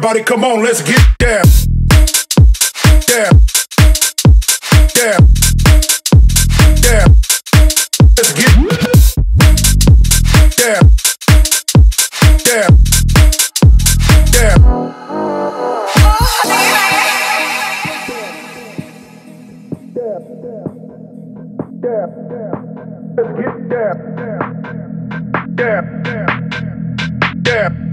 Everybody come on, let's get down. Down. Down. Down. Let's get down. Down. Down. Let's get down. Down. Down.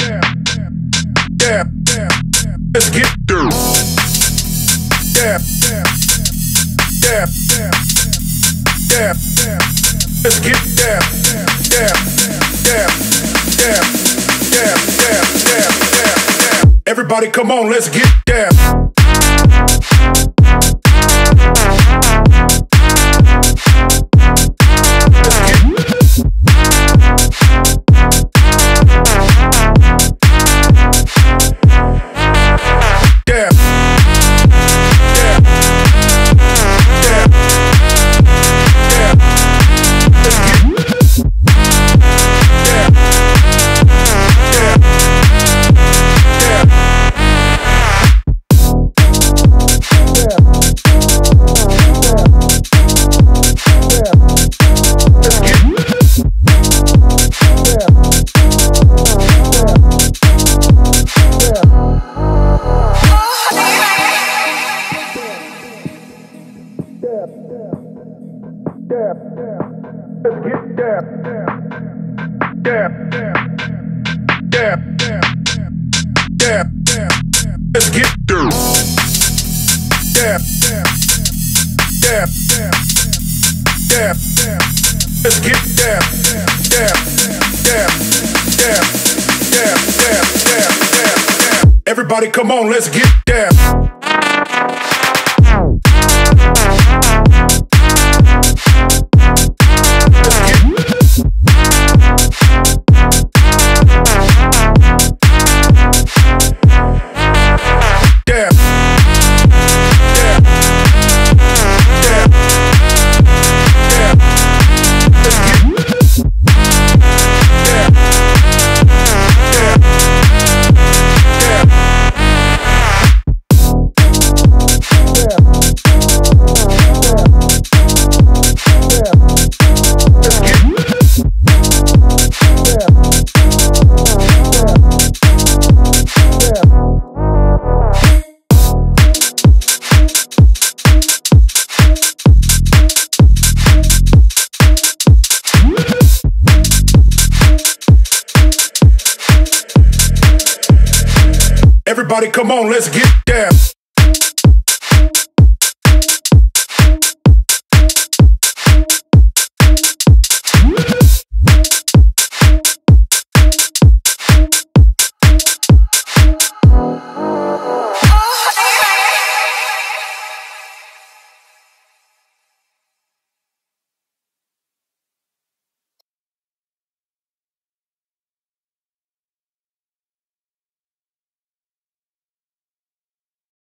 Down. Let's get down. Down. Down. Down. Let's get down. Down. Down. Down. Down. Down. Down. Everybody come on, let's get down. Let's get down. Down. Down. Down. Let's get down. Down. Down. Down. Let's get down. Down. Down. Down. Down. Down. Everybody come on, let's get down. Everybody come on, let's get down.